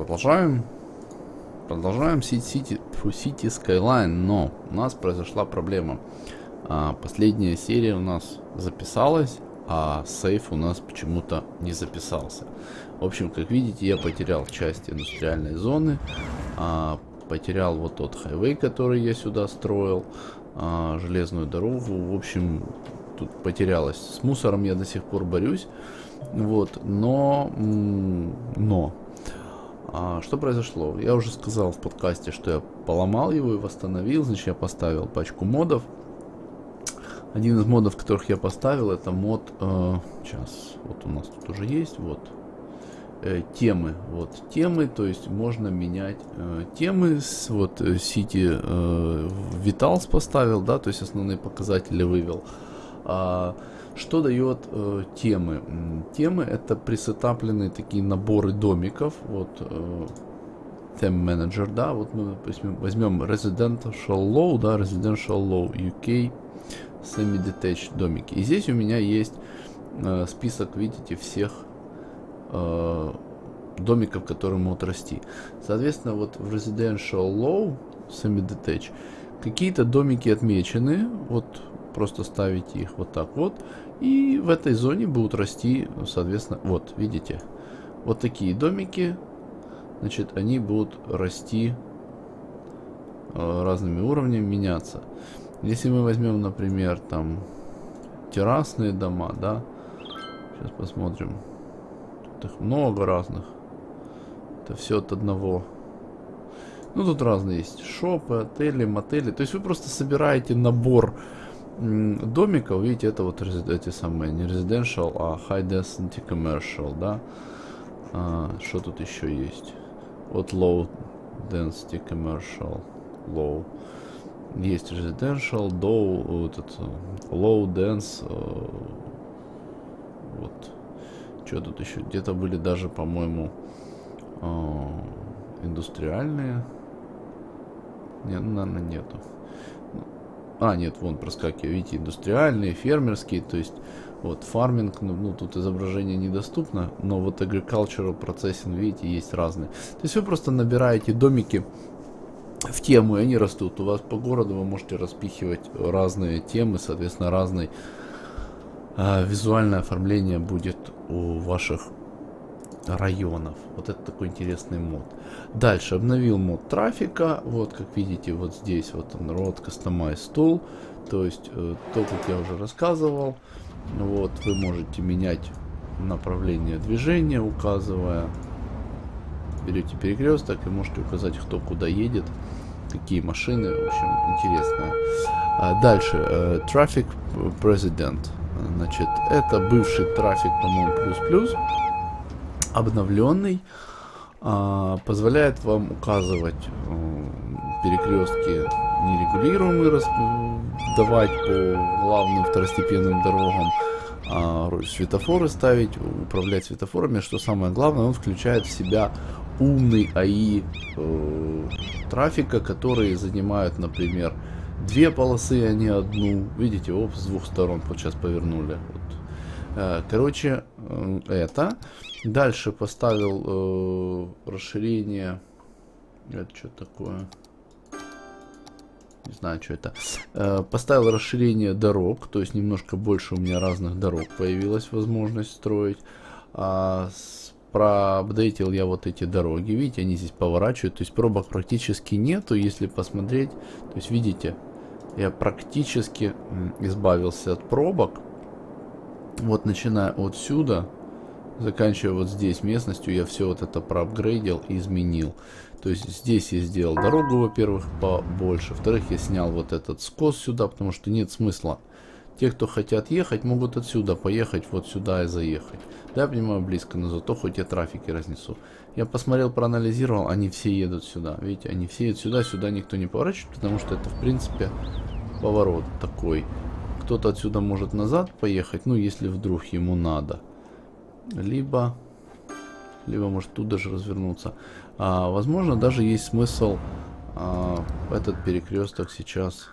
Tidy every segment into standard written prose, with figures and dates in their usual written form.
Продолжаем City Skyline, но у нас произошла проблема. Последняя серия у нас записалась, а сейф у нас почему-то не записался. В общем, как видите, я потерял часть индустриальной зоны, потерял вот тот хайвей, который я сюда строил, железную дорогу. В общем, тут потерялось. С мусором я до сих пор борюсь. Вот, но что произошло? Я уже сказал в подкасте, что я поломал его и восстановил. Значит, я поставил пачку модов. Один из модов, которых я поставил, это мод, сейчас, вот у нас тут уже есть, вот, темы. Вот, темы, то есть можно менять темы. Вот, City Vitals поставил, да, то есть основные показатели вывел. Что дает темы? Темы — это присетапленные такие наборы домиков. Вот Theme Manager, да, вот мы возьмем Residential Low, да, Residential Low UK Semi-Detached домики. И здесь у меня есть список, видите, всех домиков, которые могут расти. Соответственно, вот в Residential Low Semi-Detached какие-то домики отмечены, вот просто ставите их вот так вот, и в этой зоне будут расти, соответственно, вот, видите, вот такие домики, значит, они будут расти разными уровнями, меняться. Если мы возьмем, например, там, террасные дома, да, сейчас посмотрим, тут их много разных, это все от одного. Ну, тут разные есть шопы, отели, мотели, то есть вы просто собираете набор домиков, видите, это вот эти самые, не residential, а high density commercial, да. Что тут еще есть? Вот low density commercial, low. Есть residential, вот это, low dense, вот. Что тут еще? Где-то были даже, по-моему, индустриальные. Нет, наверное, нету. Нет, вон проскакивает, видите, индустриальные, фермерские, то есть вот фарминг, ну тут изображение недоступно, но вот agricultural processing, видите, есть разные. То есть вы просто набираете домики в тему, и они растут. У вас по городу вы можете распихивать разные темы, соответственно, разное визуальное оформление будет у ваших районов. Вот это такой интересный мод. Дальше обновил мод трафика. Вот как видите, вот здесь вот он, Road Customize Tool. То есть то, как я уже рассказывал. Вот вы можете менять направление движения, указывая. Берете перекресток и можете указать, кто куда едет, какие машины. В общем, интересно. Дальше Traffic President. Значит, это бывший трафик, по-моему, плюс-плюс. Обновленный, позволяет вам указывать перекрестки нерегулируемые, давать по главным второстепенным дорогам, светофоры ставить, управлять светофорами. Что самое главное, он включает в себя умный АИ трафика, которые занимают, например, две полосы, а не одну. Видите, с двух сторон вот сейчас повернули. Вот. Короче, это. Дальше поставил расширение. Это что такое? Не знаю, что это. Поставил расширение дорог, то есть немножко больше у меня разных дорог появилась возможность строить. Проапдейтил я вот эти дороги. Видите, они здесь поворачивают, то есть пробок практически нету, если посмотреть. То есть видите, я практически избавился от пробок. Вот начиная отсюда, заканчивая вот здесь местностью, я все вот это проапгрейдил и изменил. То есть здесь я сделал дорогу, во-первых, побольше. Во-вторых, я снял вот этот скос сюда, потому что нет смысла. Те, кто хотят ехать, могут отсюда поехать вот сюда и заехать. Да, я понимаю, близко, но зато хоть я трафики разнесу. Я посмотрел, проанализировал, они все едут сюда. Видите, они все едут сюда, сюда никто не поворачивает, потому что это, в принципе, поворот такой. Кто-то отсюда может назад поехать, ну, если вдруг ему надо. Либо может тут даже развернуться. Возможно, даже есть смысл этот перекресток сейчас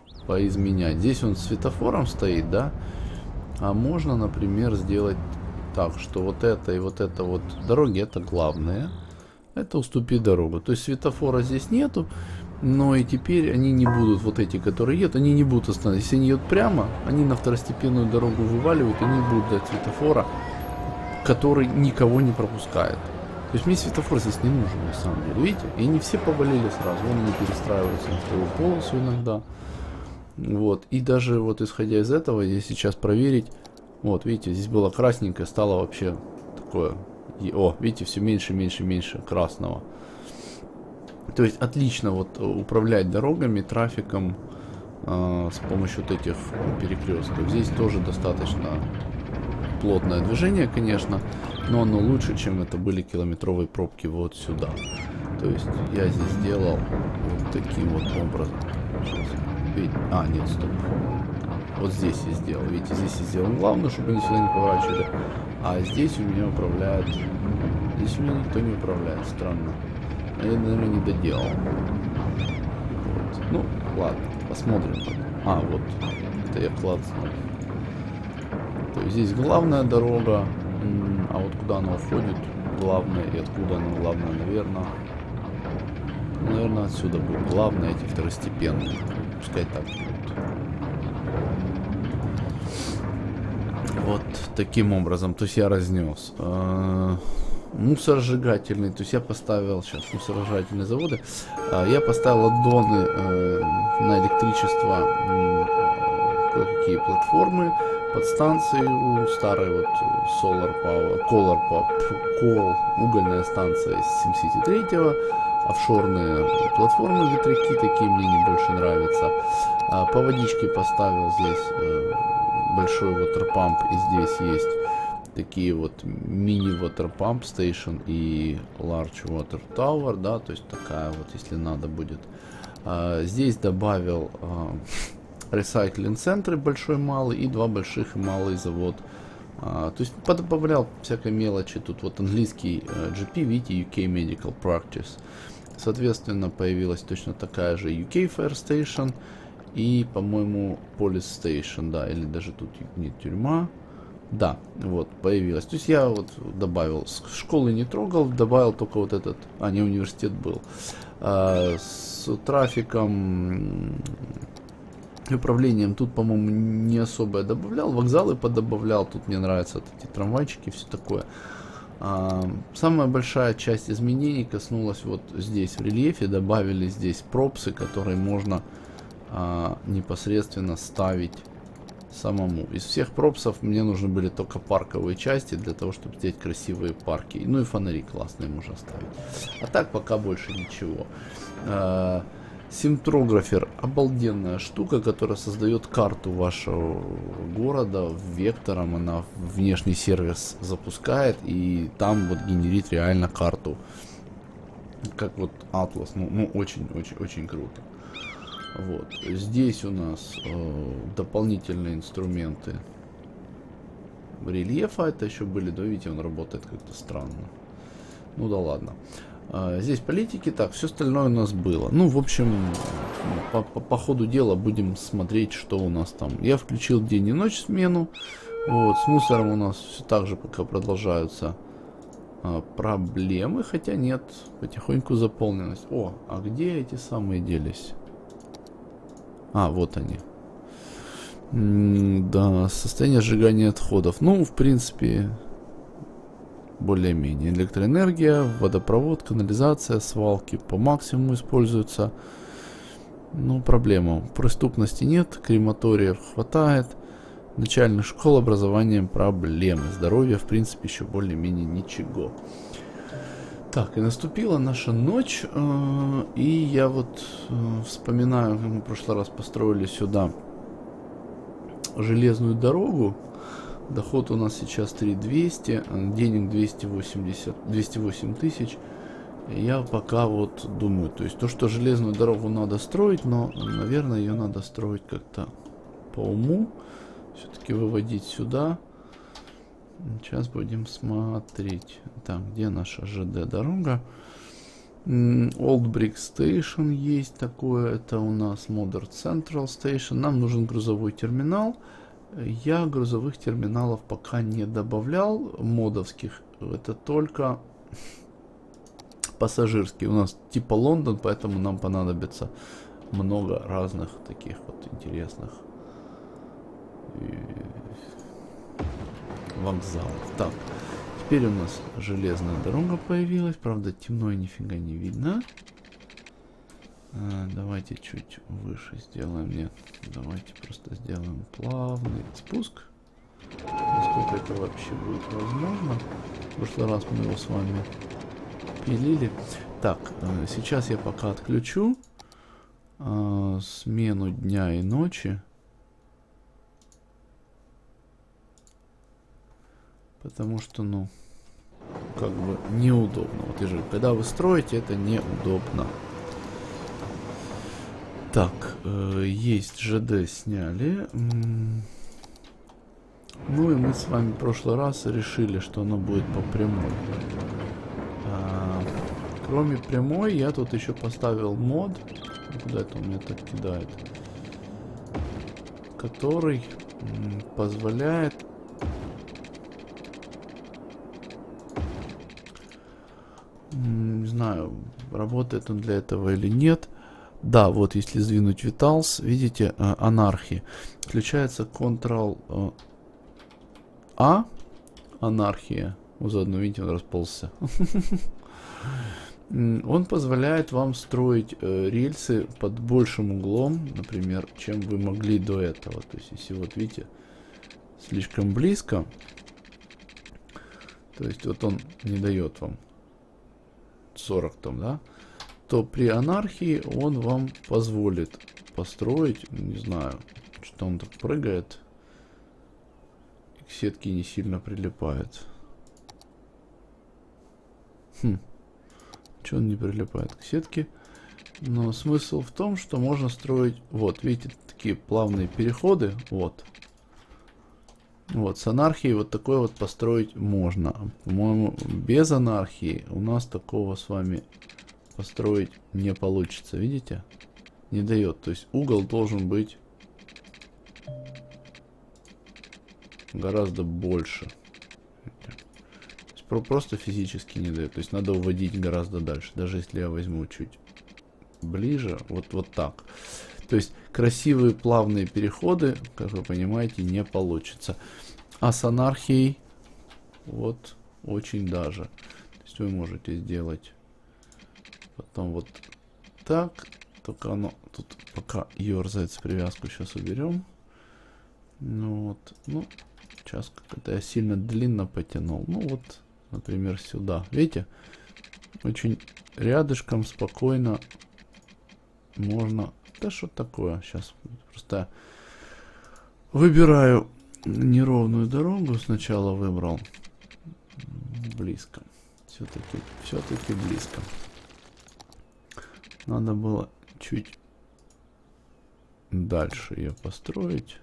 поизменять. Здесь он светофором стоит, да? А можно, например, сделать так, что вот это и вот это вот дороги, это главные. Это уступи дорогу. То есть светофора здесь нету, но и теперь они не будут, вот эти, которые едут, они не будут останавливаться. Если они едут прямо, они на второстепенную дорогу вываливают, они будут ждать светофора, который никого не пропускает. То есть мне светофор здесь не нужен, на самом деле. Видите? И не все повалили сразу. Вон они перестраиваются на вторую полосу иногда. Вот. И даже вот исходя из этого, если сейчас проверить, вот, видите, здесь было красненькое, стало вообще такое. И, о, видите, все меньше, меньше, меньше красного. То есть отлично вот управлять дорогами, трафиком с помощью вот этих перекрестков. Здесь тоже достаточно плотное движение, конечно, но оно лучше, чем это были километровые пробки вот сюда. То есть я здесь сделал вот таким вот образом. Сейчас. Видите? А, нет, стоп. Вот здесь я сделал. Видите, здесь я сделал главное, чтобы они сюда не поворачивали. А здесь у меня управляет... Здесь у меня никто не управляет. Странно. Я, наверное, не доделал. Вот. Ну, ладно. Посмотрим. А, вот. Это я клацнул. То есть здесь главная дорога. А вот куда она уходит, главная. И откуда она главная, наверное. Наверное, отсюда будет главная, эти второстепенные. Пускай так будет. Вот таким образом, то есть я разнес. Мусоросжигательный, то есть я поставил сейчас мусоросжигательные заводы. Я поставил аддоны на электричество, кое-какие платформы, подстанции у старой вот Coal, угольная станция из 73-го, офшорные платформы, ветряки, такие мне не больше нравятся. По водичке поставил здесь большой waterpump, и здесь есть такие вот мини waterpump station и large water tower, да, то есть такая вот, если надо будет. Здесь добавил recycling центры большой, малый, и два больших и малый завод. То есть добавлял всякой мелочи. Тут вот английский GP, видите, UK Medical Practice. Соответственно, появилась точно такая же UK Fire Station и, по-моему, Police Station, да, или даже тут не тюрьма. Да, вот, появилась. То есть я вот добавил, школы не трогал, добавил только вот этот, не университет был. С трафиком и управлением тут, по-моему, не особо я добавлял. Вокзалы подобавлял, тут мне нравятся вот эти трамвайчики, все такое. Самая большая часть изменений коснулась вот здесь в рельефе. Добавили здесь пропсы, которые можно непосредственно ставить самому. Из всех пропсов мне нужны были только парковые части для того, чтобы сделать красивые парки. Ну и фонари классные можно ставить. А так пока больше ничего. Симтрографер — обалденная штука, которая создает карту вашего города вектором. Она внешний сервис запускает и там вот генерит реально карту. Как вот атлас. Ну очень круто. Вот. Здесь у нас дополнительные инструменты рельефа. Это еще были, да, видите, он работает как-то странно. Ну да ладно. Здесь политики, так, все остальное у нас было. Ну, в общем, по ходу дела будем смотреть, что у нас там. Я включил день и ночь смену. Вот, с мусором у нас все так же пока продолжаются проблемы. Хотя нет, потихоньку заполненность. О, а где эти самые делись? Вот они. Да, состояние сжигания отходов. Ну, в принципе, более-менее. Электроэнергия, водопровод, канализация, свалки по максимуму используются. Ну, проблема. Преступности нет, крематориев хватает. Начальных школ, образованием проблемы. Здоровье, в принципе, еще более-менее ничего. Так, и наступила наша ночь, и я вот вспоминаю, как мы в прошлый раз построили сюда железную дорогу. Доход у нас сейчас 3200, денег 208 тысяч. Я пока вот думаю, то есть то, что железную дорогу надо строить, но, наверное, ее надо строить как-то по уму. Все-таки выводить сюда. Сейчас будем смотреть. Так, где наша ЖД дорога? Old Brick Station есть такое. Это у нас Modern Central Station. Нам нужен грузовой терминал. Я грузовых терминалов пока не добавлял, модовских. Это только пассажирские. У нас типа Лондон, поэтому нам понадобится много разных таких вот интересных вокзалов. Так, теперь у нас железная дорога появилась. Правда, темно и нифига не видно. Давайте чуть выше сделаем. Нет, давайте просто сделаем плавный спуск. Насколько это вообще будет возможно. В прошлый раз мы его с вами пилили. Так, сейчас я пока отключу смену дня и ночи. Потому что, ну, как бы неудобно. Вот я же, когда вы строите, это неудобно. Так, есть ЖД сняли. Ну и мы с вами в прошлый раз решили, что оно будет по прямой. Кроме прямой, я тут еще поставил мод. Куда это он меня так кидает? Который позволяет... Не знаю, работает он для этого или нет. Да, вот если сдвинуть Vitals, видите, анархия. Включается Ctrl-A, анархия. Вот заодно, видите, он расползся. Он позволяет вам строить рельсы под большим углом, например, чем вы могли до этого. То есть, если вот видите, слишком близко, то есть вот он не дает вам 40 там, да, то при анархии он вам позволит построить, не знаю, что он так прыгает, к сетке не сильно прилипает. Что он не прилипает к сетке? Но смысл в том, что можно строить, вот, видите, такие плавные переходы, вот. Вот, с анархией вот такой вот построить можно. По-моему, без анархии у нас такого с вами построить не получится, видите? Не дает, то есть угол должен быть гораздо больше. Просто физически не дает, то есть надо уводить гораздо дальше. Даже если я возьму чуть ближе, вот так. То есть красивые плавные переходы, как вы понимаете, не получится. А с анархией вот очень даже. То есть вы можете сделать потом вот так. Только оно тут пока ерзает, привязку сейчас уберем. Ну вот, ну сейчас как-то я сильно длинно потянул. Ну вот, например, сюда. Видите? Очень рядышком спокойно можно... Да что такое? Сейчас просто выбираю неровную дорогу. Сначала выбрал близко. Все-таки близко. Надо было чуть дальше ее построить.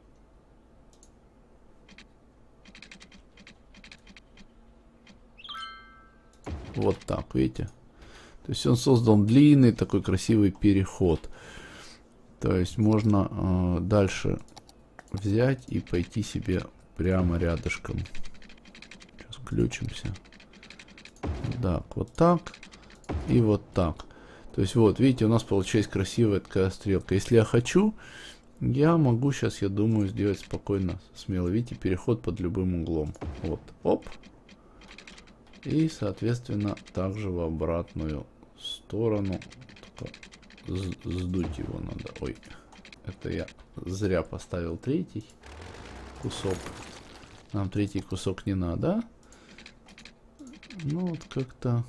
Вот так, видите? То есть он создал длинный такой красивый переход. То есть можно дальше взять и пойти себе прямо рядышком. Сейчас включимся. Так, вот так и вот так. То есть вот, видите, у нас получилась красивая такая стрелка. Если я хочу, я могу сейчас, я думаю, сделать спокойно, смело. Видите, переход под любым углом. Вот, оп. И, соответственно, также в обратную сторону. Только сдуть его надо. Ой, это я зря поставил третий кусок. Нам третий кусок не надо. Ну, вот как-то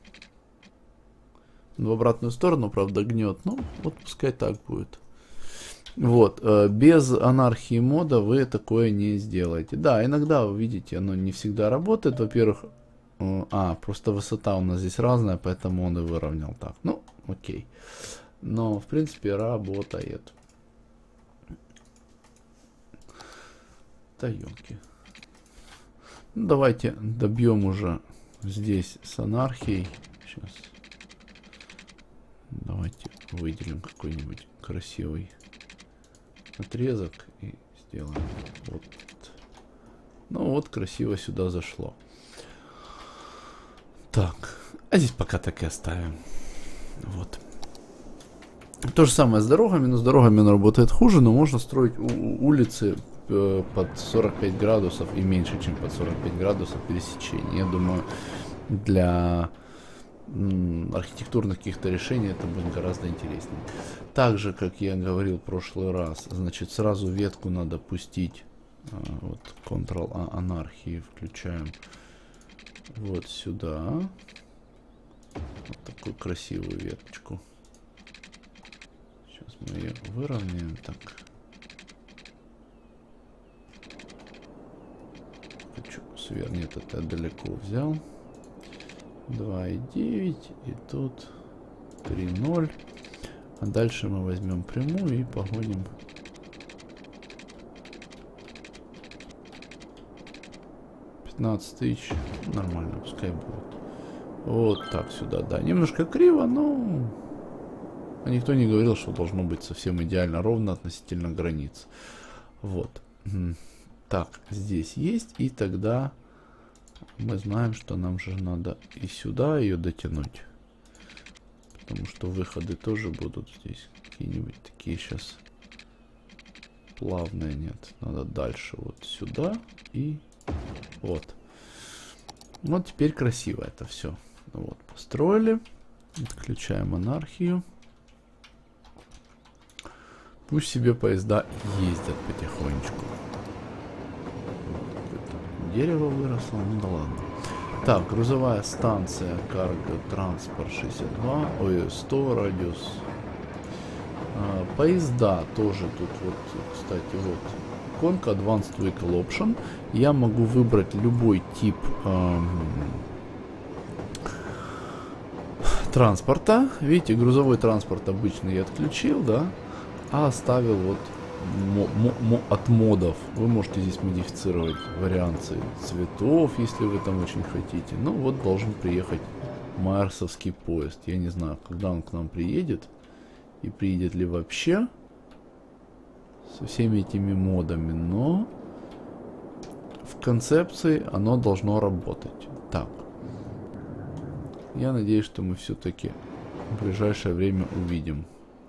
в обратную сторону, правда, гнет. Ну, вот пускай так будет. Вот, без анархии мода вы такое не сделаете. Да, иногда, вы видите, оно не всегда работает. Во-первых, просто высота у нас здесь разная, поэтому он и выровнял так. Ну, окей. Но, в принципе, работает. Да, ёлки. Ну, давайте добьем уже здесь с анархией. Сейчас. Давайте выделим какой-нибудь красивый отрезок и сделаем Ну вот, красиво сюда зашло. Так, а здесь пока так и оставим. Вот. То же самое с дорогами, но с дорогами оно работает хуже, но можно строить улицы под 45 градусов и меньше, чем под 45 градусов пересечения. Я думаю, для архитектурных каких-то решений это будет гораздо интереснее. Также, как я говорил в прошлый раз, значит, сразу ветку надо пустить. Вот, Ctrl-A анархии включаем вот сюда. Вот такую красивую веточку. Сейчас мы ее выровняем так. Хочу свернуть, это я далеко взял. 2,9 и тут 3,0. А дальше мы возьмем прямую и погоним. 15 тысяч. Нормально, пускай будет. Вот так сюда, да. Немножко криво, но никто не говорил, что должно быть совсем идеально ровно относительно границ. Вот. Так, здесь есть. И тогда мы знаем, что нам же надо и сюда ее дотянуть. Потому что выходы тоже будут здесь какие-нибудь такие сейчас плавные. Нет, надо дальше вот сюда и вот. Вот теперь красиво это все. Вот, построили. Отключаем анархию. Пусть себе поезда ездят потихонечку. Дерево выросло, ну да ладно. Так, грузовая станция, карго, транспорт 62, ой, 100 радиус. Поезда тоже тут вот, кстати, вот. Иконка Advanced Vehicle Option. Я могу выбрать любой тип транспорта. Видите, грузовой транспорт обычный я отключил, да, а оставил вот от модов. Вы можете здесь модифицировать варианты цветов, если вы там очень хотите. Ну вот должен приехать марсовский поезд. Я не знаю, когда он к нам приедет и приедет ли вообще со всеми этими модами, но в концепции оно должно работать. Так, я надеюсь, что мы все-таки в ближайшее время увидим.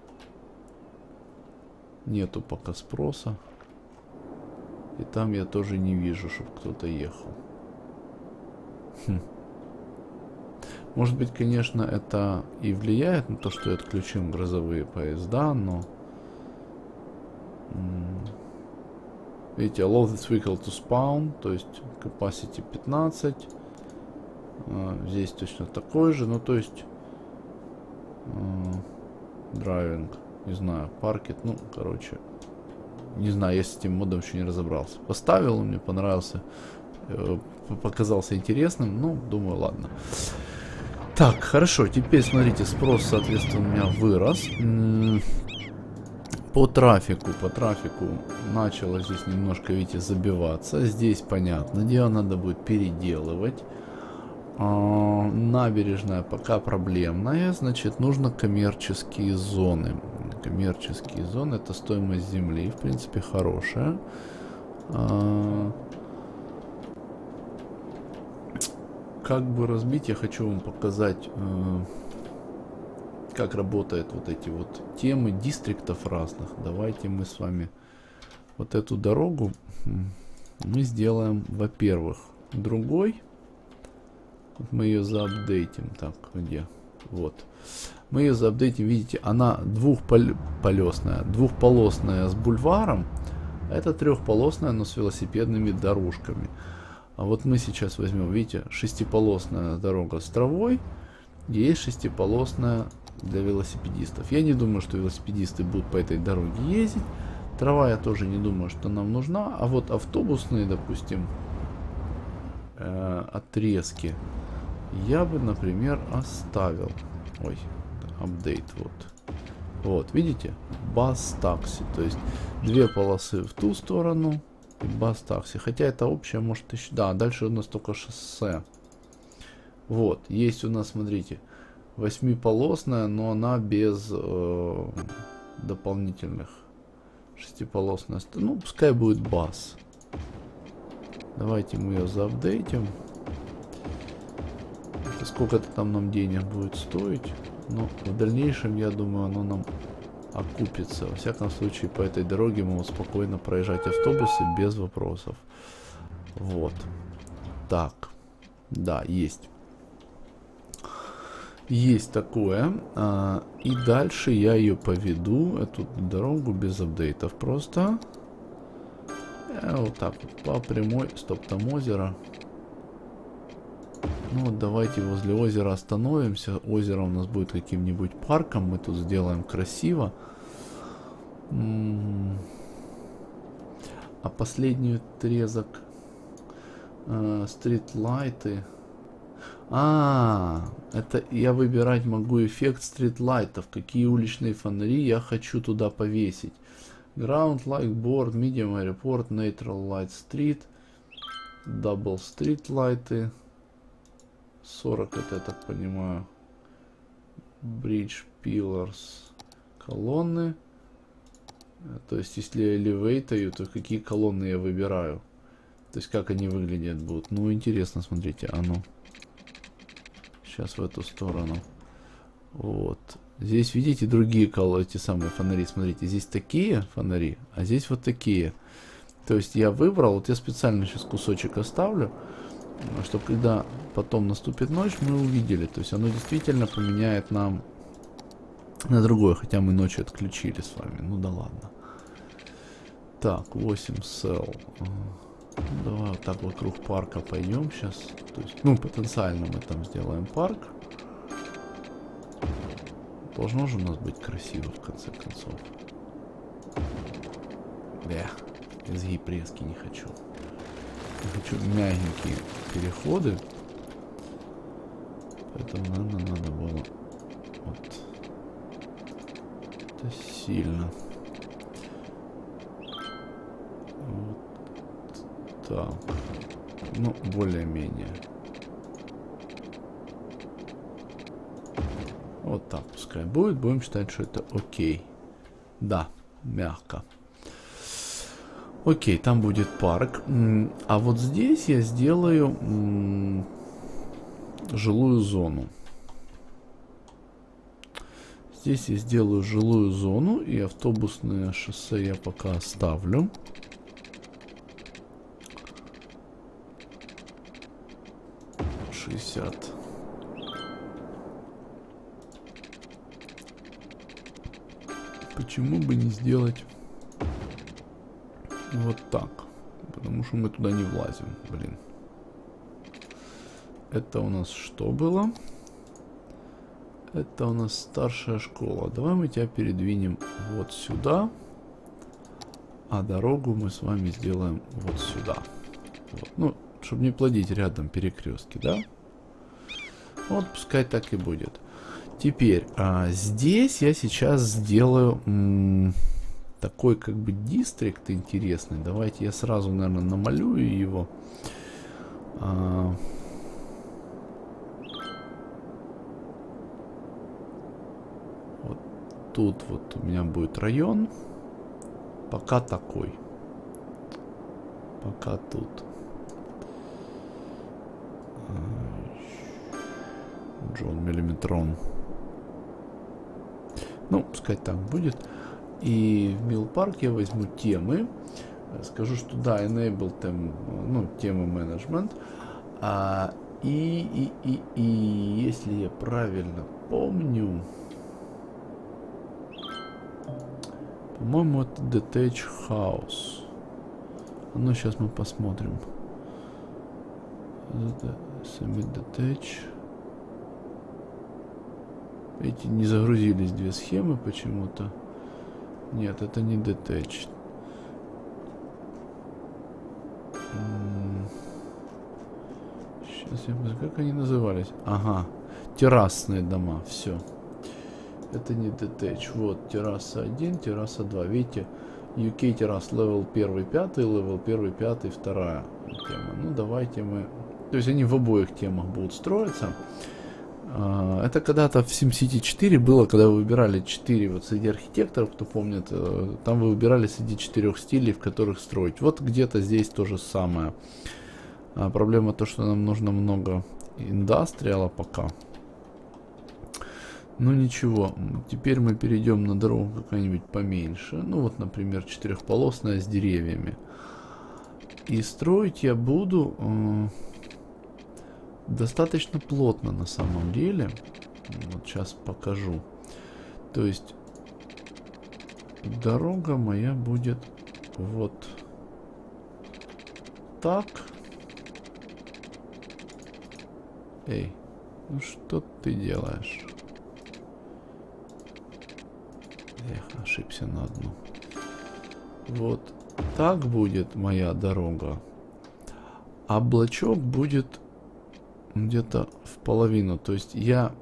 Нету пока спроса. И там я тоже не вижу, чтобы кто-то ехал. Может быть, конечно, это и влияет на то, что я отключил грузовые поезда, но... Видите, allow this vehicle to spawn, то есть capacity 15. Здесь точно такой же, ну то есть... Driving. Не знаю, паркет, ну, короче, не знаю, я с этим модом еще не разобрался. Поставил, он мне понравился, показался интересным, ну, думаю, ладно. Так, хорошо, теперь, смотрите, спрос, соответственно, у меня вырос. По трафику начало здесь немножко, видите, забиваться. Здесь, понятно, дело, надо будет переделывать. Набережная пока проблемная, значит, нужно коммерческие зоны. Коммерческие зоны — это стоимость земли, в принципе, хорошая. Как бы разбить, я хочу вам показать, как работают вот эти вот темы дистриктов разных. Давайте мы с вами вот эту дорогу мы сделаем, во-первых, другой. Вот мы ее заапдейтим. Так, где? Вот. Мы ее заапдейтим, видите, она двухполосная с бульваром. А это трехполосная, но с велосипедными дорожками. А вот мы сейчас возьмем, видите, шестиполосная дорога с травой. Есть шестиполосная для велосипедистов. Я не думаю, что велосипедисты будут по этой дороге ездить. Трава я тоже не думаю, что нам нужна. А вот автобусные, допустим, отрезки я бы, например, оставил. Ой, апдейт, вот. Вот, видите? Бас-такси. То есть две полосы в ту сторону и бас-такси. Хотя это общее, может, еще... Да, дальше у нас только шоссе. Вот, есть у нас, смотрите, 8-полосная, но она без дополнительных. 6-полосная. Ну, пускай будет бас. Давайте мы ее заапдейтим. Это сколько-то там нам денег будет стоить. Но в дальнейшем, я думаю, оно нам окупится. Во всяком случае, по этой дороге могут спокойно проезжать автобусы без вопросов. Вот. Так. Да, есть. Есть такое. И дальше я ее поведу, эту дорогу, без апдейтов просто. Вот так вот, по прямой. Стоп, там озеро. Ну вот давайте возле озера остановимся. Озеро у нас будет каким-нибудь парком. Мы тут сделаем красиво. А последний отрезок стритлайты. Это я выбирать могу эффект стритлайтов. Какие уличные фонари я хочу туда повесить. Ground light board, medium airport, neutral light street, double street лайты. 40 это, я так понимаю. Bridge pillars, колонны. То есть, если я элевейтаю, то какие колонны я выбираю. То есть, как они выглядят будут. Ну, интересно, смотрите, а ну. Сейчас в эту сторону. Вот. Здесь, видите, другие эти самые фонари. Смотрите, здесь такие фонари, а здесь вот такие. То есть, я выбрал, вот я специально сейчас кусочек оставлю, чтобы когда потом наступит ночь, мы увидели. То есть, оно действительно поменяет нам на другое, хотя мы ночью отключили с вами. Ну да ладно. Так, 8 cell. Давай вот так вокруг парка пойдем сейчас. То есть, ну, потенциально мы там сделаем парк. Должно же у нас быть красиво, в конце концов. Изгиб резкий не хочу. Я хочу мягенькие переходы. Поэтому, наверное, надо было... Вот. Это сильно. Вот так. Ну, более-менее. Вот так пускай будет. Будем считать, что это окей. Да, мягко. Окей, там будет парк. А вот здесь я сделаю жилую зону. Здесь я сделаю жилую зону, и автобусное шоссе я пока оставлю. Почему бы не сделать вот так? Потому что мы туда не влазим, блин. Это у нас что было? Это у нас старшая школа. Давай мы тебя передвинем вот сюда. А дорогу мы с вами сделаем вот сюда. Вот. Ну, чтобы не плодить рядом перекрестки, да? Вот пускай так и будет. Теперь, здесь я сейчас сделаю такой как бы дистрикт интересный. Давайте я сразу, наверное, намалюю его. Вот тут вот у меня будет район. Пока такой. Пока тут. Джон Миллиметрон. Ну, пускай так будет. И в Mill Park я возьму темы. Скажу, что да, enable them, ну, темы менеджмент. И если я правильно помню, по-моему, это Detach House. Ну, сейчас мы посмотрим. Submit Detach. Эти не загрузились две схемы почему-то. Нет, это не Detach. Сейчас я посмотрю, как они назывались. Ага, террасные дома, все. Это не Detach. Вот, терраса 1, терраса 2. Видите, UK террас левел 1, 5, левел 1, 5, 2 тема. Ну, давайте мы... То есть они в обоих темах будут строиться. Это когда-то в SimCity 4 было, когда вы выбирали 4, вот среди архитекторов, кто помнит, там вы выбирали среди 4 стилей, в которых строить. Вот где-то здесь то же самое. Проблема то, что нам нужно много индастриала пока. Ну ничего, теперь мы перейдем на дорогу какая-нибудь поменьше. Ну вот, например, четырехполосная с деревьями. И строить я буду достаточно плотно на самом деле. Вот сейчас покажу. То есть дорога моя будет вот так. Эй, ну что ты делаешь? Эх, ошибся на одну. Вот так будет моя дорога. А блочок будет где-то в половину. То есть я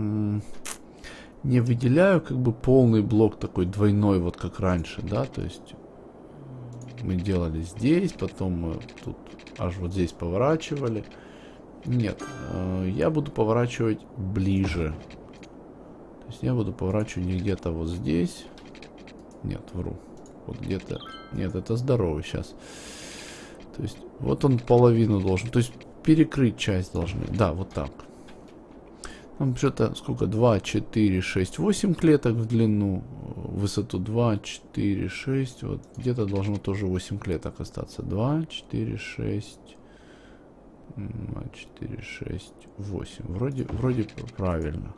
не выделяю как бы полный блок такой двойной, вот как раньше, да. То есть мы делали здесь, потом мы тут аж вот здесь поворачивали. Нет, я буду поворачивать ближе. То есть я буду поворачивать не где-то вот здесь. Нет, вру. Вот где-то... Нет, это здоровый сейчас. То есть вот он половину должен. То есть перекрыть часть должны. Да, вот так. Там что-то сколько? 2, 4, 6, 8 клеток в длину. Высоту 2, 4, 6. Вот где-то должно тоже 8 клеток остаться. 2, 4, 6... 2, 4, 6, 8. Вроде правильно.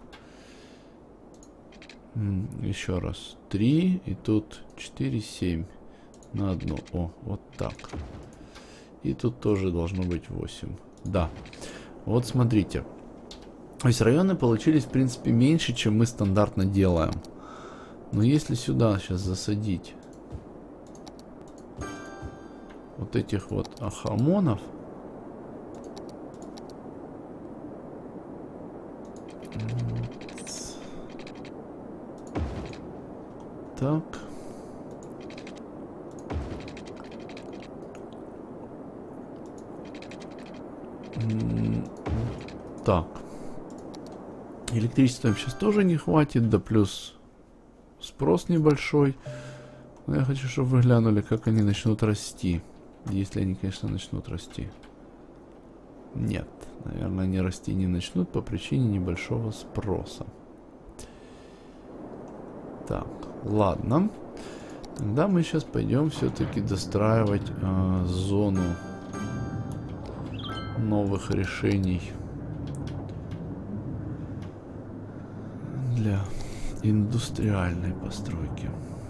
Еще раз. 3. И тут 4, 7. На одну. О, вот так. И тут тоже должно быть 8. Да. Вот смотрите. То есть районы получились, в принципе, меньше, чем мы стандартно делаем. Но если сюда сейчас засадить вот этих вот ахамонов, так. Так. Электричества им сейчас тоже не хватит, да плюс спрос небольшой. Но я хочу, чтобы вы глянули, как они начнут расти. Если они, конечно, начнут расти. Нет, наверное, они расти не начнут по причине небольшого спроса. Так, ладно. Тогда мы сейчас пойдем все-таки достраивать зону новых решений для индустриальной постройки.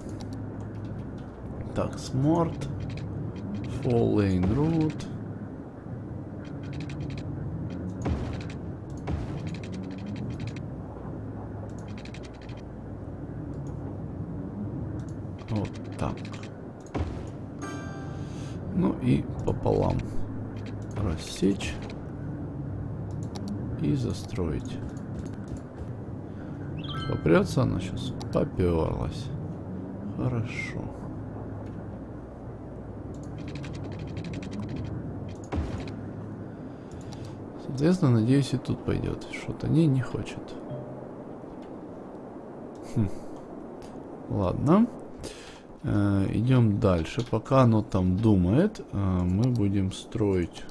Так, Smart, Full Lane Route. Вот так. Ну и пополам рассечь и застроить. Попрется она сейчас? Поперлась. Хорошо. Соответственно, надеюсь, и тут пойдет. Что-то не хочет. Ладно. Идем дальше. Пока оно там думает, мы будем строить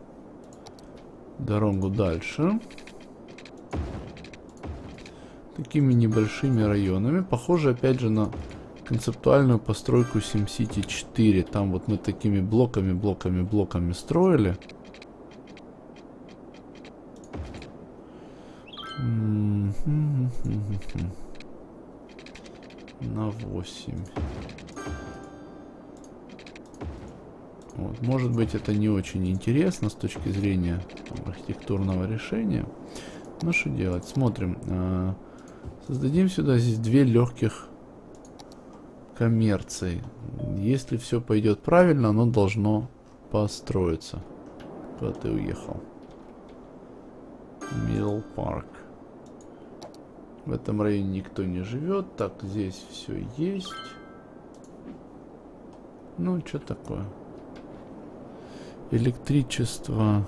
дорогу дальше. Такими небольшими районами. Похоже, опять же, на концептуальную постройку SimCity 4. Там вот мы такими блоками строили. На 8. Вот. Может быть, это не очень интересно с точки зрения архитектурного решения. Но что делать? Смотрим. Создадим сюда здесь 2 легких коммерции. Если все пойдет правильно, оно должно построиться. Куда ты уехал? Middle Park. В этом районе никто не живет. Так, здесь все есть. Ну, что такое? Электричество.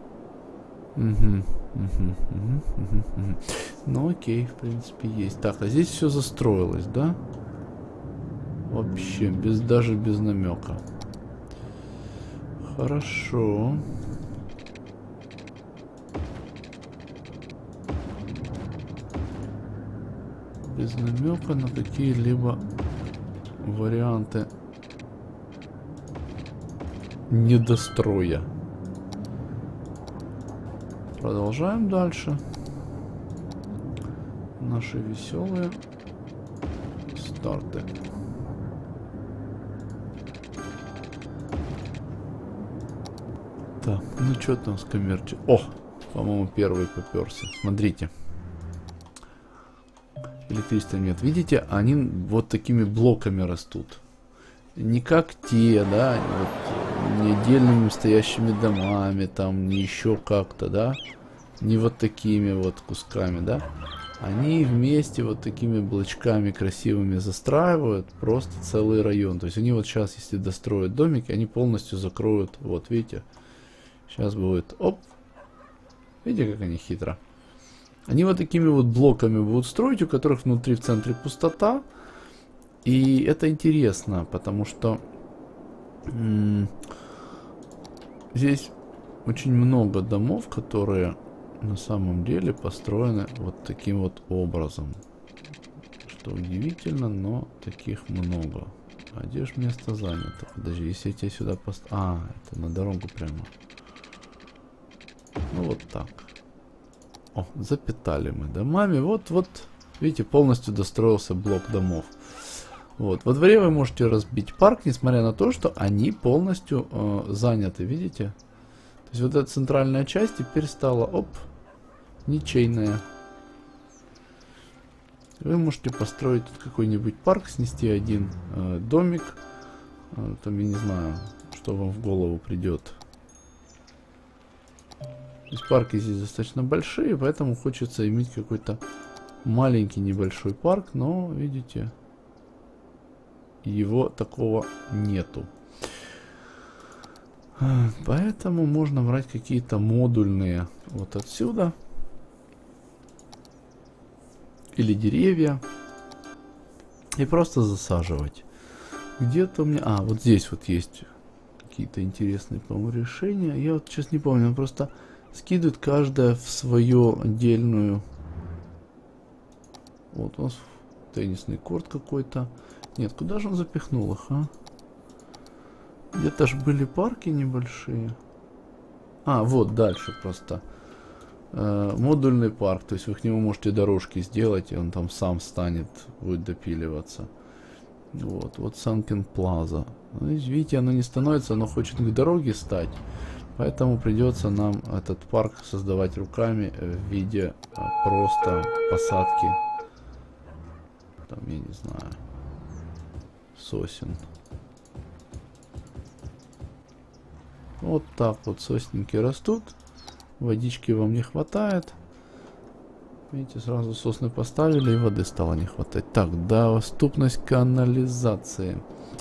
Ну, окей, в принципе, есть. Так, а здесь все застроилось, да? Вообще, даже без намека. Хорошо. без намека на какие-либо варианты недостроя. Продолжаем дальше. Наши веселые старты. Так, ну что там с коммерческим? О, по-моему, первый поперся. Смотрите. Электричества нет. Видите, они вот такими блоками растут. Не как те, да, вот, не отдельными стоящими домами, там, не еще как-то, да. Не вот такими вот кусками, да. Они вместе вот такими блочками красивыми застраивают просто целый район. То есть они вот сейчас, если достроят домики, они полностью закроют, вот видите. Сейчас будет, оп. Видите, как они хитро. Они вот такими вот блоками будут строить, у которых внутри в центре пустота. И это интересно, потому что здесь очень много домов, которые на самом деле построены вот таким вот образом. Что удивительно, но таких много. А где же место занято? Подожди, если я тебя сюда поставлю... А, это на дорогу прямо. Ну вот так. О, запитали мы домами. Вот, видите, полностью достроился блок домов. Вот, во дворе вы можете разбить парк, несмотря на то, что они полностью заняты, видите? То есть вот эта центральная часть теперь стала, оп, ничейная. Вы можете построить какой-нибудь парк, снести один домик. Там, я не знаю, что вам в голову придет. То есть парки здесь достаточно большие, поэтому хочется иметь какой-то маленький небольшой парк, но, видите, его такого нету. Поэтому можно брать какие-то модульные вот отсюда. Или деревья. И просто засаживать. Где-то у меня... А, вот здесь вот есть какие-то интересные, по-моему, решения. Я вот сейчас не помню, он просто скидывает каждое в свою отдельную... Вот у нас теннисный корт какой-то. Нет, куда же он запихнул их, а? Где-то же были парки небольшие. А, вот дальше просто. Модульный парк. То есть вы к нему можете дорожки сделать, и он там сам станет, будет допиливаться. Вот Sunken Plaza. Видите, оно не становится, оно хочет к дороге стать. Поэтому придется нам этот парк создавать руками в виде просто посадки. Там, я не знаю, сосен. Вот так вот сосники растут. Водички вам не хватает. Видите, сразу сосны поставили, и воды стало не хватать. Так, доступность канализации.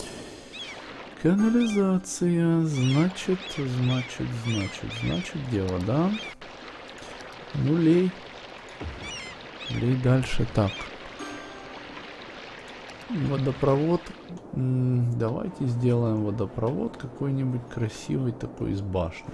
Канализация, значит, где вода? Нулей. И дальше так. Водопровод. Давайте сделаем водопровод какой-нибудь красивый такой из башни.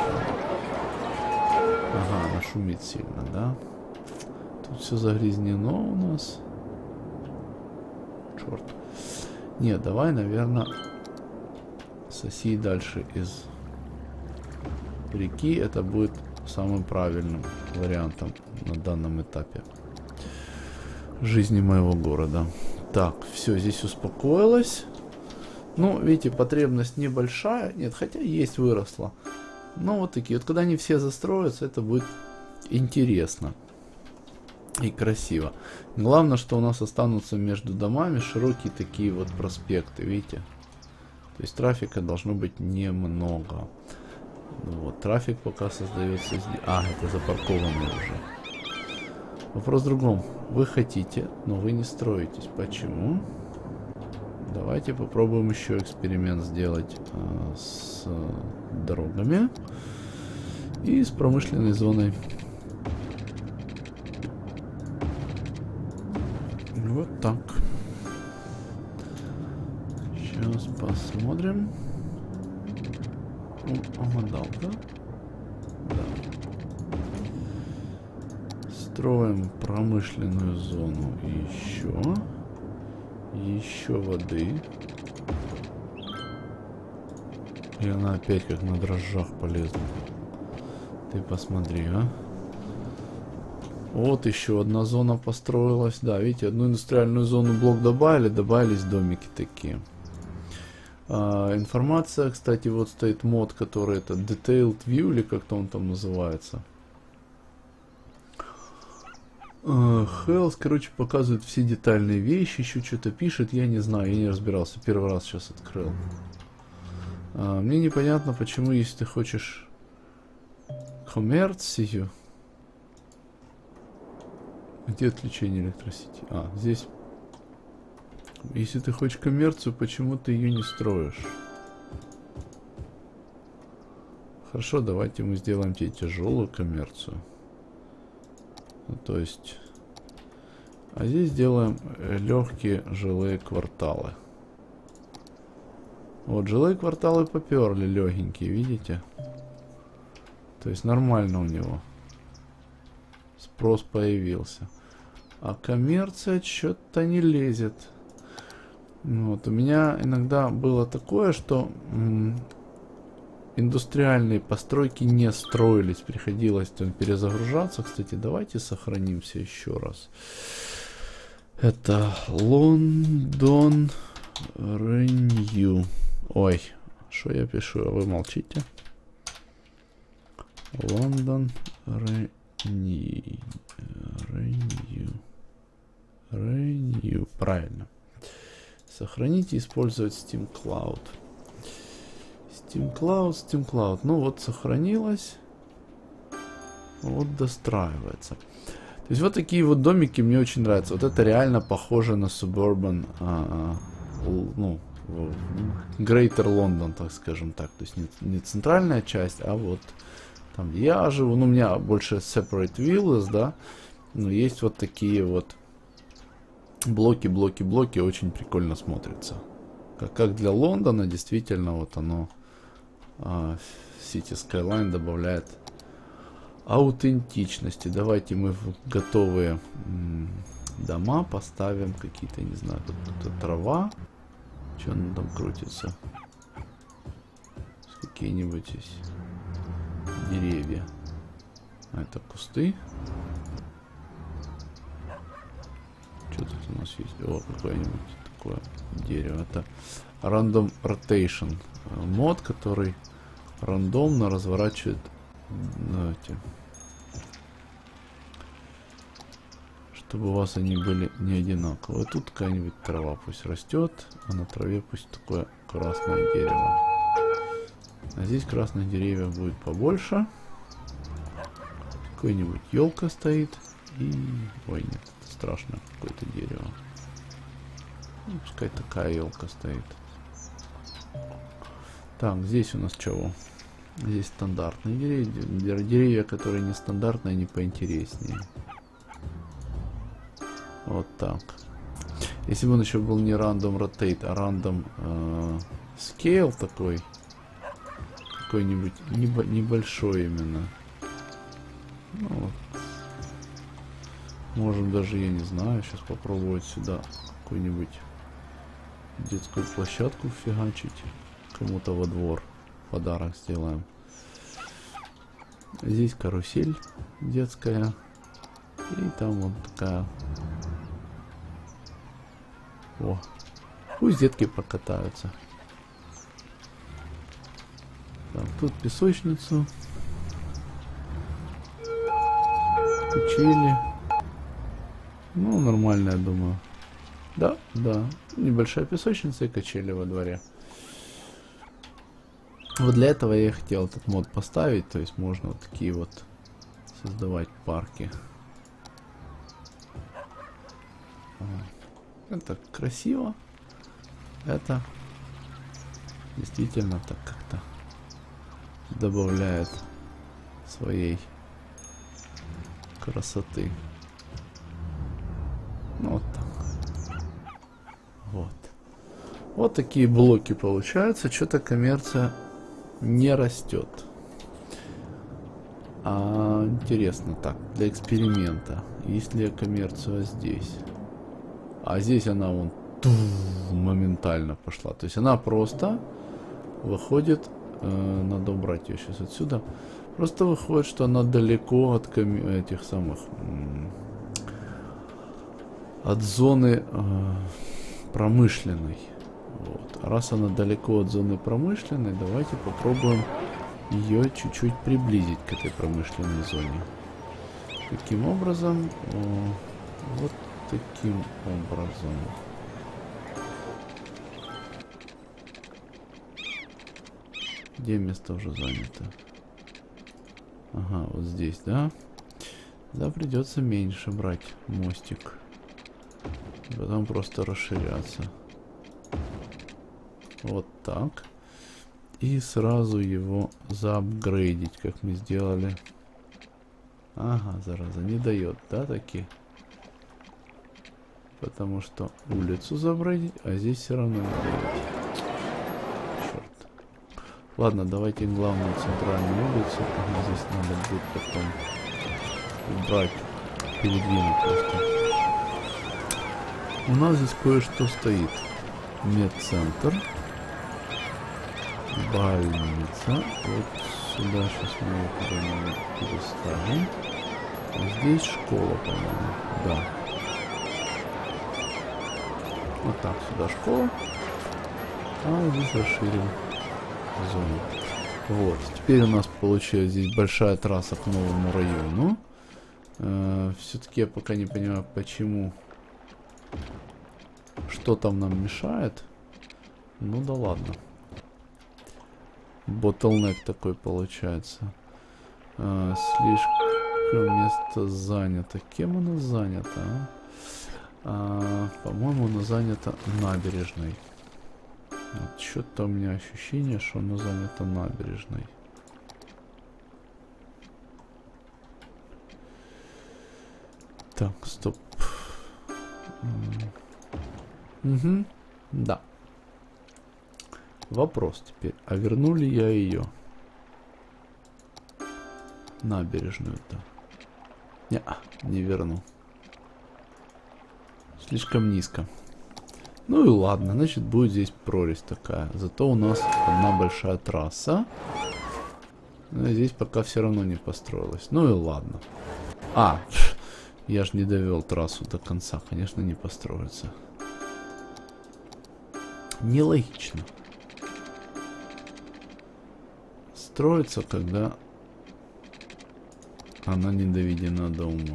Ага, она шумит сильно, да? Тут все загрязнено у нас. Черт. Нет, давай, наверное, соси дальше из реки. Это будет самым правильным вариантом на данном этапе жизни моего города. Так, все, здесь успокоилось. Ну, видите, потребность небольшая. Нет, хотя есть, выросла. Но вот такие. Вот когда они все застроятся, это будет интересно. И красиво. Главное, что у нас останутся между домами широкие такие вот проспекты, видите? То есть трафика должно быть немного. Вот, трафик пока создается здесь. А, это запаркованный уже. Вопрос в другом. Вы хотите, но вы не строитесь. Почему? Давайте попробуем еще эксперимент сделать с дорогами и с промышленной зоной. Вот так. Сейчас посмотрим. Угадал, да? Да. Строим промышленную зону. Еще воды. И она опять как на дрожжах полезла. Ты посмотри, а. Вот еще одна зона построилась. Да, видите, одну индустриальную зону блок добавили. Добавились домики такие. Информация, кстати, вот стоит мод, который это Detailed View, или как-то он там называется. Health, короче, показывает все детальные вещи, еще что-то пишет, я не знаю, я не разбирался, первый раз сейчас открыл. Мне непонятно, почему, если ты хочешь коммерцию. Где отключение электросети? Здесь. Если ты хочешь коммерцию, почему ты ее не строишь? Хорошо, давайте мы сделаем тебе тяжелую коммерцию. Ну, то есть... А здесь делаем легкие жилые кварталы. Вот, жилые кварталы поперли легенькие, видите? То есть нормально у него. Спрос появился. А коммерция что-то не лезет. Вот, у меня иногда было такое, что индустриальные постройки не строились, приходилось там перезагружаться. Кстати, давайте сохранимся еще раз. Это Лондон Renew. Ой, что я пишу, а вы молчите. Лондон Renew. Правильно. Сохранить и использовать Steam Cloud. Steam Cloud. Ну вот сохранилось. Вот достраивается. То есть вот такие вот домики мне очень нравятся. Вот это реально похоже на Suburban, ну, Greater London, так скажем так. То есть не центральная часть, а вот там, где я живу. Ну, у меня больше Separate Villas, да. Но есть вот такие вот блоки. Очень прикольно смотрится. Как для Лондона, действительно, вот оно City Skyline добавляет аутентичности. Давайте мы в готовые дома поставим какие-то, не знаю, тут трава. Что она там крутится? Какие-нибудь здесь деревья. Это кусты. Что тут у нас есть? О, какое-нибудь такое дерево. Это Random Rotation мод, который рандомно разворачивает чтобы у вас они были не одинаковые. Тут какая-нибудь трава пусть растет, а на траве пусть такое красное дерево. А здесь красных деревьев будет побольше. Какой-нибудь елка стоит. И... Ой, нет, это страшное какое-то дерево. Ну, пускай такая елка стоит. Так, здесь у нас чего? Здесь стандартные деревья. Деревья, которые не стандартные, они поинтереснее. Вот так. Если бы он еще был не Random Rotate, а Random Scale такой. Какой-нибудь небольшой именно. Ну, вот. Можем даже, я не знаю, сейчас попробовать сюда какую-нибудь детскую площадку фигачить. Кому-то во двор подарок сделаем. Здесь карусель детская. И там вот такая. О, пусть детки покатаются. Так, тут песочницу. Качели. Ну, нормально, я думаю. Да. Небольшая песочница и качели во дворе. Вот для этого я и хотел этот мод поставить. То есть можно вот такие вот создавать парки. Это красиво. Это действительно так как-то добавляет своей красоты. Ну, вот так. Вот такие блоки получаются. Что-то коммерция не растет. Интересно, так, для эксперимента. Если я коммерцию здесь. А здесь она вон моментально пошла. То есть она просто выходит. Надо убрать ее сейчас отсюда. Просто выходит, что она далеко от этих самых от зоны промышленной. Вот. Раз она далеко от зоны промышленной, давайте попробуем ее чуть-чуть приблизить к этой промышленной зоне. Каким образом? Вот таким образом. Где место уже занято? Ага, вот здесь, да? Да, придется меньше брать мостик. Потом просто расширяться. Вот так. И сразу его заапгрейдить, как мы сделали. Ага, зараза, не дает, да, таки? Потому что улицу заапгрейдить, а здесь все равно не дает. Черт. Ладно, давайте главную центральную улицу. Ага, здесь надо будет потом убрать, передвинуть просто. У нас здесь кое-что стоит. Медцентр. Больница. Вот сюда сейчас мы его куда-нибудь переставим. А здесь школа, по-моему. Да. Вот так, сюда школа. А здесь расширим зону. Вот. Теперь у нас получилась здесь большая трасса к новому району. Все-таки я пока не понимаю, почему. Что там нам мешает? Ну да ладно. Ботлнек такой получается. Слишком место занято. Кем оно занято? По-моему, оно занято набережной. Вот, что-то у меня ощущение, что оно занято набережной. Так, стоп. Угу, да. Вопрос теперь. А верну ли я ее? Набережную-то. Не верну. Слишком низко. Ну и ладно, значит будет здесь прорезь такая. Зато у нас одна большая трасса. Но здесь пока все равно не построилась. Ну и ладно. Я же не довел трассу до конца. Конечно, не построится. Нелогично. Строится, когда она не доведена до ума.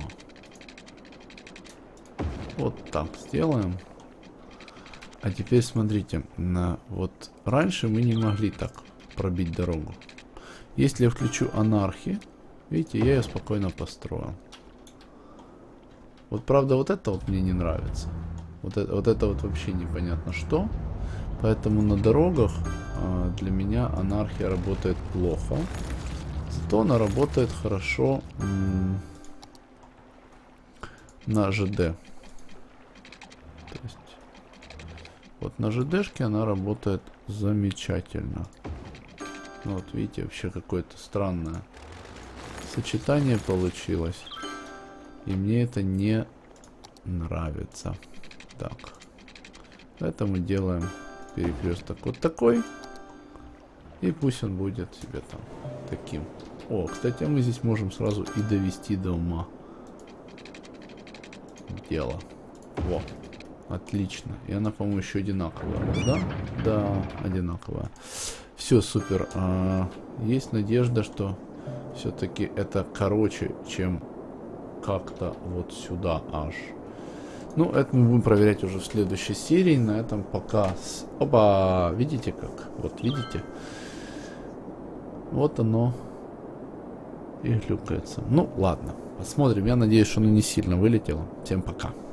Вот так сделаем. А теперь смотрите, вот раньше мы не могли так пробить дорогу. Если я включу анархию, видите, я ее спокойно построил. Вот правда вот это вот мне не нравится. Вот это вот вообще непонятно что. Поэтому на дорогах для меня анархия работает плохо. Зато она работает хорошо на ЖД. То есть вот на ЖДшке она работает замечательно. Вот видите, вообще какое-то странное сочетание получилось. И мне это не нравится. Так. Поэтому делаем перекресток вот такой. И пусть он будет себе там таким. О, кстати, мы здесь можем сразу и довести до ума дело. Во. Отлично. И она, по-моему, еще одинаковая. Да? Да, одинаковая. Все, супер. Есть надежда, что все-таки это короче, чем как-то вот сюда аж. Ну, это мы будем проверять уже в следующей серии. На этом пока. Опа! Видите как? Вот, видите? Вот оно и глюкается. Ну, ладно. Посмотрим. Я надеюсь, что оно не сильно вылетело. Всем пока.